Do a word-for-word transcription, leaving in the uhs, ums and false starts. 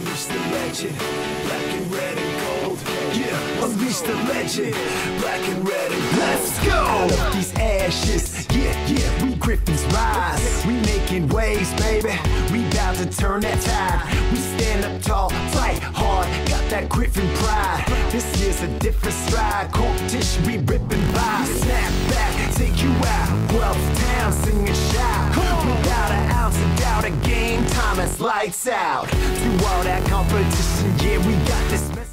Unleash the legend, black and red and gold. Yeah, unleash the legend, black and red and gold. Let's go! Out of these ashes, yeah, yeah, we Gryphons rise. We making waves, baby, we bout to turn that tide. We stand up tall, fight hard, got that Gryphon pride. This is a different stride, competition we ripping by. Snap back, take you out, Guelph town, sing and shout. Without an ounce of doubt, a game time is lights out. Through all that competition, yeah, we got this message.